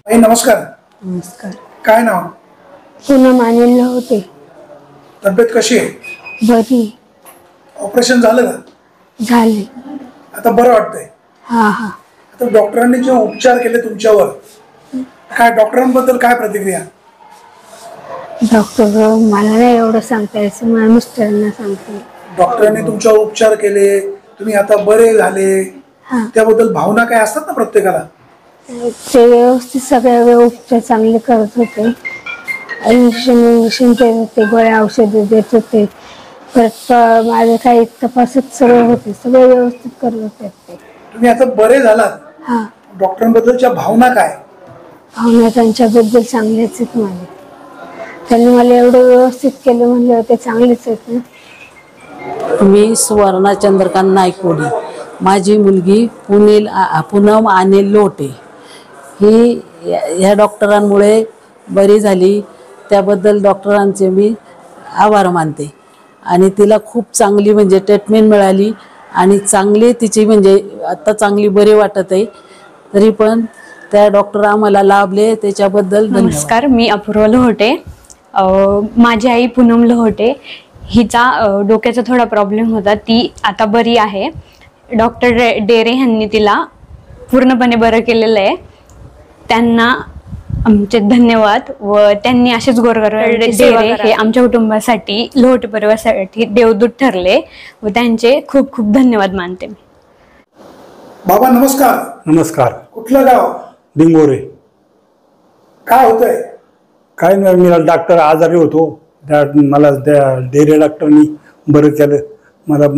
नमस्कार. नमस्कार. काय नाव? पूनम अनिल होते. तब्येत कशी आहे? बरी ऑपरेशन झालं का? झाले. आता बरं वाटतंय? हा हा. आता डॉक्टरांनी जे उपचार केले तुमच्यावर, काय डॉक्टरांबद्दल काय प्रतिक्रिया? डॉक्टर मला नाही एवढं सांगता यायचं, माझ्या मिस्टरांना सांगते. डॉक्टरांनी तुमच्यावर उपचार केले, तुम्ही आता बरे झाले, हा, त्याबद्दल भावना काय असतात ना प्रत्येकाला. ते व्यवस्थित सगळे उपचार चांगले करत होते. इंजेक्शन देत होते, गोळ्या औषधं देत होते. परत माझं काही तपासत सगळे होते, सगळे व्यवस्थित करत होते ते. तुम्ही आता बरे झालात, हा. डॉक्टरांबद्दलच्या भावना काय? भावना त्यांच्याबद्दल चांगल्याच आहेत माझे. त्यांनी मला एवढं व्यवस्थित केलं म्हणजे ते चांगलेच आहेत ना. मी सुवर्णा चंद्रकांत नायकवडी. माझी मुलगी पूनम अनिल लोटे ही ह्या डॉक्टरांमुळे बरी झाली. त्याबद्दल डॉक्टरांचे मी आभार मानते. आणि तिला खूप चांगली म्हणजे ट्रीटमेंट मिळाली आणि चांगली तिची म्हणजे आता चांगली बरी वाटत आहे. तरी पण त्या डॉक्टर आम्हाला लाभले त्याच्याबद्दल धन्यवाद. नमस्कार, मी अपूर्वा लोहोटे. माझी आई पूनम लोहोटे. हिचा डोक्याचा थोडा प्रॉब्लेम होता, ती आता बरी आहे. डॉक्टर डेरे यांनी तिला पूर्णपणे बरं केलेलं आहे. त्यांना आमचे धन्यवाद. व त्यांनी असेच डेरे हे आमच्या कुटुंबासाठी, लोहोटे परिवारासाठी देवदूत ठरले व त्यांचे खूप खूप धन्यवाद मानते. बाबा नमस्कार. नमस्कार. कुठलं गाव? डिंगोरे. काय होतंय? काय नाही, मी डॉक्टर आजारी होतो. मला त्या डेरे डॉक्टरनी बरं केलं. मला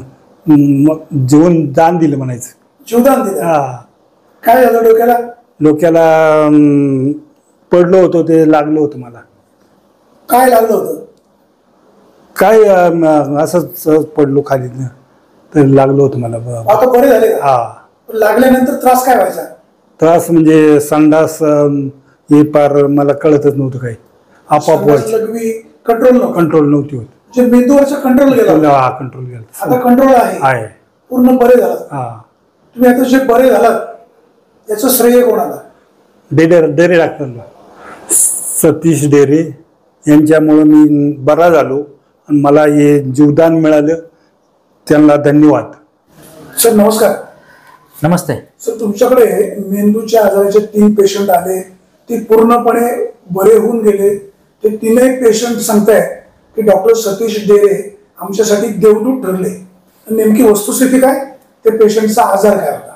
जीवन दान दिलं म्हणायचं. जीवदान दिलं? हा. काय झालं डोक्याला? डोक्याला पडलं होतं, ते लागलं होतं मला. काय लागलं होतं? काय असंच सहज पडलो खाली, तर लागलं होतं मला. आता बरे झाले का? हा. लागल्यानंतर त्रास काय व्हायचा? त्रास म्हणजे संडास हे पार मला कळतच नव्हतं काही. आपोआप कंट्रोल नव्हती होत. जे मेंदूवरचा कंट्रोल गेला? हा, कंट्रोल गेला. आता कंट्रोल आहे? पूर्ण बरे झालात? हा. तुम्ही आता जे बरे झालात याचं श्रेय कोणाला? डेरे डॉक्टरला, सतीश डेरे यांच्यामुळं मी बरा झालो आणि मला हे जीवदान मिळालं. त्यांना धन्यवाद. सर नमस्कार. नमस्ते सर, तुमच्याकडे मेंदूच्या आजाराचे 3 पेशंट आले, ते पूर्णपणे बरे होऊन गेले. ते 3 पेशंट सांगताय की डॉक्टर सतीश डेरे आमच्यासाठी देवदूत ठरले. नेमकी वस्तुस्थिती काय? ते पेशंटचा आजार काय होता?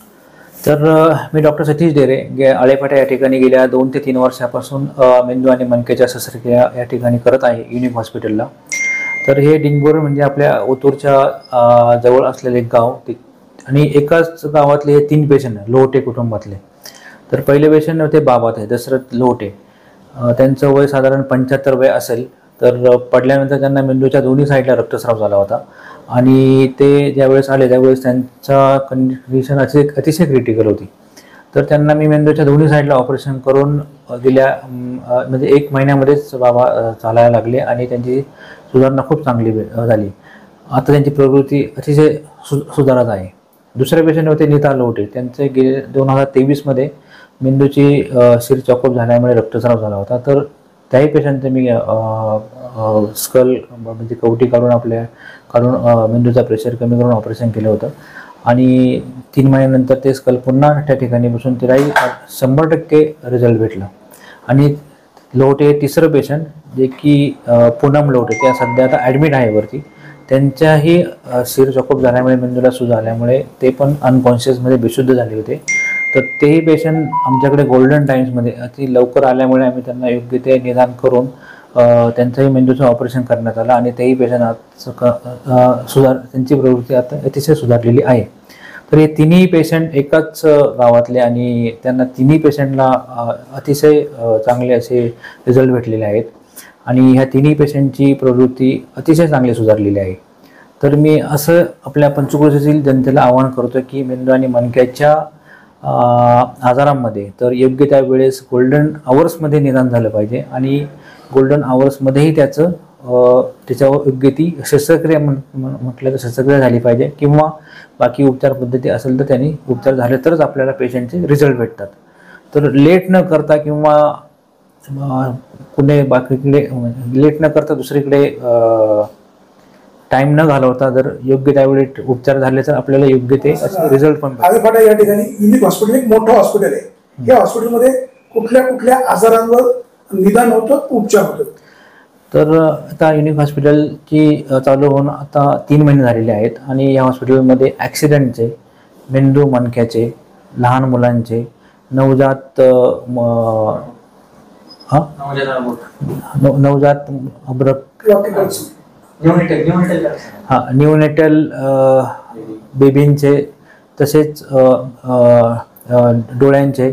तर मी डॉक्टर सतीश डेरे आळेफाटा या ठिकाणी गेल्या 2 ते 3 वर्षापासून मेंदू आणि मणक्याच्या शस्त्रक्रिया या ठिकाणी करत आहे युनिक हॉस्पिटलला. तर हे डिंगोरे म्हणजे आपल्या ओतूरच्या जवळ असलेले एक गाव. आणि एकाच गावातले हे 3 पेशंट लोहोटे कुटुंबातले. तर पहिले पेशंट होते बाबा दशरथ लोहोटे. त्यांचं वय साधारण 75 वय असेल. तर पडल्यानंतर त्यांना मेंदूच्या दोन्ही साईडला रक्तस्राव झाला होता. आणि ते ज्यावेळेस आले त्यावेळेस त्यांचा कंडिशन अतिशय क्रिटिकल होती. तर त्यांना मी मेंदूच्या दोन्ही साईडला ऑपरेशन करून दिल्या. म्हणजे 1 महिन्यामध्येच बाबा चालायला लागले आणि त्यांची सुधारणा खूप चांगली झाली. आता त्यांची प्रवृत्ती अतिशय सुधारत आहे. दुसरे पेशंट होते नीता लोहोटे. त्यांचे गेले 2023 मेंदूची शिर चॉकअप झाल्यामुळे रक्तस्राव झाला होता. तर त्याही पेशंटचं मी स्कल म्हणजे कवटी काढून मेंदूचा प्रेशर कमी करून ऑपरेशन केलं होतं. आणि 3 महिन्यानंतर ते स्कल पुन्हा त्या ठिकाणी बसून त्यालाही 100% रिझल्ट भेटला. आणि लोहोटे हे 3रं पेशंट जे की पूनम लोहोटे, त्या सध्या आता ॲडमिट आहे वरती. त्यांच्याही शिर चॉकअप झाल्यामुळे मेंदूला सूज आल्यामुळे ते पण अनकॉन्शियसमध्ये बेशुद्ध झाले होते. तर तेही पेशंट आमच्याकडे गोल्डन टाईम्समध्ये अति लवकर आल्यामुळे आम्ही त्यांना योग्य ते निदान करून त्यांचंही मेंदूचं ऑपरेशन करण्यात आलं. आणि तेही पेशंट त्यांची प्रवृत्ती आता अतिशय सुधारलेली आहे. तर हे 3ही पेशंट एकाच गावातले आणि त्यांना 3ही पेशंटला अतिशय चांगले असे रिझल्ट भेटलेले आहेत. आणि ह्या 3ही पेशंटची प्रवृत्ती अतिशय चांगली सुधारलेली आहे. तर मी असं आपल्या पंचक्रोशीतील जनतेला आवाहन करतो की मेंदू आणि मणक्याच्या आजारांमध्ये तर योग्य त्या वेळेस गोल्डन आवर्समध्ये निदान झालं पाहिजे. आणि गोल्डन आवर्समध्येही त्याच्यावर योग्य ती शस्त्रक्रिया म्हटलं तर शस्त्रक्रिया झाली पाहिजे. किंवा बाकी उपचार पद्धती असेल तर त्यांनी उपचार झाले तरच आपल्याला पेशंटचे रिझल्ट भेटतात. तर लेट न करता किंवा कुठे बाकीकडे लेट न करता दुसरीकडे टाइम न घालवता जर योग्य त्यावेळी उपचार झाले तर आपल्याला योग्य ते रिझल्ट पण आळेफाटा या ठिकाणी युनिक हॉस्पिटल एक मोठं हॉस्पिटल आहे. या हॉस्पिटलमध्ये कुठल्या कुठल्या आजारांवर निदान होतं, उपचार होतं? तर आता युनिक हॉस्पिटलची चालू होऊन आता 3 महिने झालेले आहेत आणि या हॉस्पिटलमध्ये ॲक्सिडेंटचे, मेंदू मणक्याचे, लहान मुलांचे, नवजात नवजात अब्रक न्यूनेटल बेबींचे, तसेच डोळ्यांचे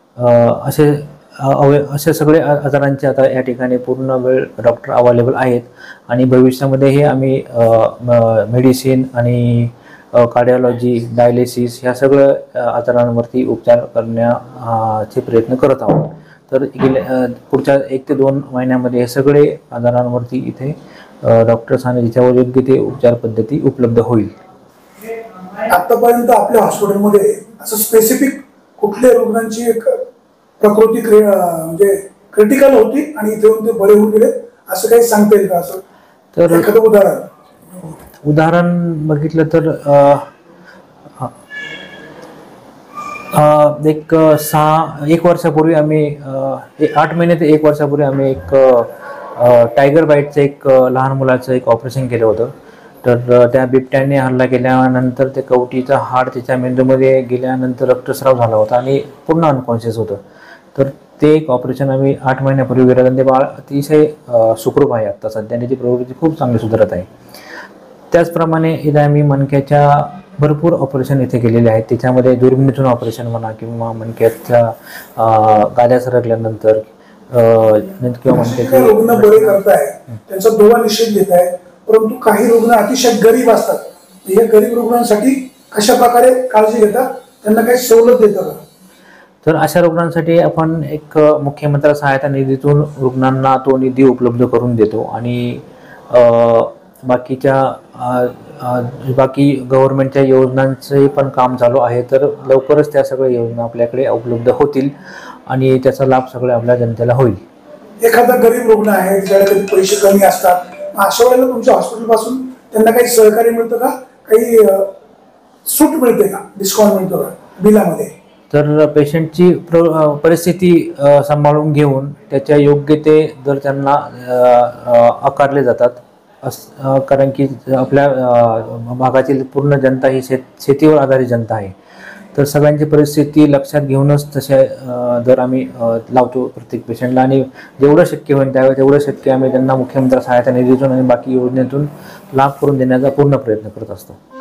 असे सगळे आजारांचे आता या ठिकाणी पूर्ण वेळ डॉक्टर अवेलेबल आहेत. आणि भविष्यामध्येही आम्ही मेडिसिन आणि कार्डिओलॉजी, डायलिसिस ह्या सगळ्या आजारांवरती उपचार करण्याचे प्रयत्न करत आहोत. तर पुढच्या 1 ते 2 महिन्यामध्ये हे सगळे आजारांवरती इथे डॉक्टर्स आणि त्याच्यावर योग्य ते उपचार पद्धती उपलब्ध होईल. आतापर्यंत आपल्या हॉस्पिटलमध्ये असं स्पेसिफिक कुठल्या रुग्णांची एक प्रकृती म्हणजे क्रिटिकल होती आणि इथे येऊन ते बरे होऊन गेले असं काही सांगता येईल का? असं तर एखादं उदाहरण बघितलं तर एक वर्षापूर्वी आम्ही 8 महिने ते 1 वर्षापूर्वी आम्ही एक टायगर बाईटचं एक लहान मुलाचं एक ऑपरेशन केलं होतं. तर त्या बिबट्याने हल्ला केल्यानंतर ते कवटीचा हाड त्याच्या मेंदूमध्ये गेल्यानंतर रक्तस्राव झाला होता आणि पूर्ण अनकॉन्शियस होतं. तर ते एक ऑपरेशन आम्ही 8 महिन्यापूर्वी केलं आणि ते बाळ अतिशय सुखरूप आहे आता सध्या, त्याची प्रवृत्ती खूप चांगली सुधारत आहे. त्याचप्रमाणे इथे आम्ही मणक्याच्या भरपूर ऑपरेशन इथे केलेले आहेत. त्याच्यामध्ये दुर्बिणीतून ऑपरेशन म्हणा किंवा मणक्याच्या गाद्या सरकल्यानंतर किंवा मणक्याचे रुग्ण बरे करताय, त्यांचा दोहा निषेध घेत आहे, परंतु काही रुग्ण अतिशय गरीब असतात. या गरीब रुग्णांसाठी कशा प्रकारे काळजी घेतात, त्यांना काही सवलत देतात का? तर अशा रुग्णांसाठी आपण एक मुख्यमंत्री सहायता निधीतून रुग्णांना तो निधी उपलब्ध करून देतो आणि बाकी गव्हर्नमेंटच्या योजनांचे पण काम चालू आहे. तर लवकरच त्या सगळ्या योजना आपल्याकडे उपलब्ध होतील आणि त्याचा लाभ सगळ्या आपल्या जनतेला होईल. एखादा गरीब रुग्ण आहे ज्याला कधी पैसे कमी असतात, अशा वेळेला तुमच्या हॉस्पिटल पासून त्यांना काही सहकार्य मिळतं का, काही सूट मिळते का, डिस्काउंट मिळतो का बिलामध्ये? तर पेशंटची परिस्थिती सांभाळून घेऊन त्याच्या योग्य ते दर त्यांना आकारले जातात. कारण की आपल्या भागातील पूर्ण जनता ही शेतीवर आधारित जनता आहे. तर सगळ्यांची परिस्थिती लक्षात घेऊनच तसे दर आम्ही लावतो प्रत्येक पेशंटला आणि जेवढं शक्य होईल त्यावेळी तेवढं शक्य आम्ही त्यांना मुख्यमंत्री सहायता निधीतून आणि बाकी योजनेतून लाभ करून देण्याचा पूर्ण प्रयत्न करत असतो.